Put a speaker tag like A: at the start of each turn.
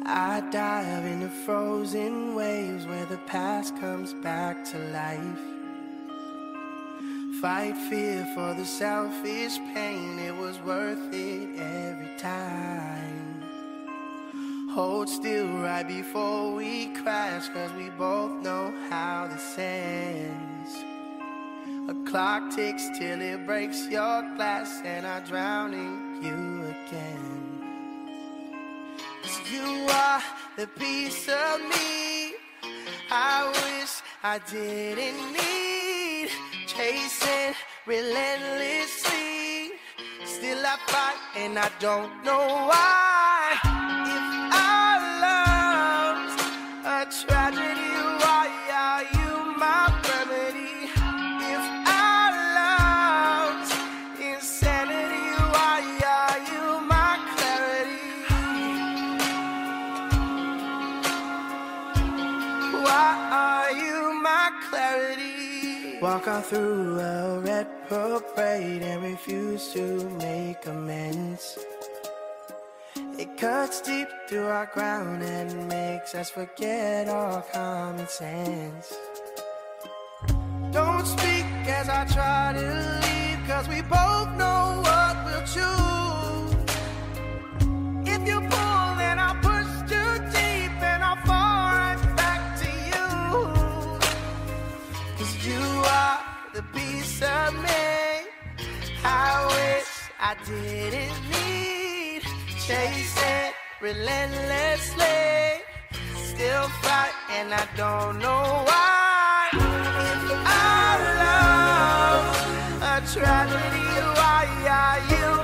A: I dive into frozen waves where the past comes back to life. Fight fear for the selfish pain, it was worth it every time. Hold still right before we crash, cause we both know how this ends. A clock ticks till it breaks your glass, and I drown in you again. 'Cause you are the piece of me I wish I didn't need. Chasing relentlessly, still I fight and I don't know why. If our love's a tragedy, why are you my remedy? If our love's insanity, why are you my clarity? Why are you my clarity? Walk on through a red parade and refuse to make amends. It cuts deep through our ground and makes us forget all common sense. Don't speak as I try to leave, cause we both know what we'll choose. If you pull, then I'll push too deep and I'll fall right back to you. 'Cause you are the piece of me I wish I didn't need. Chasing relentlessly, still fight and I don't know why. If our love's a tragedy, why are you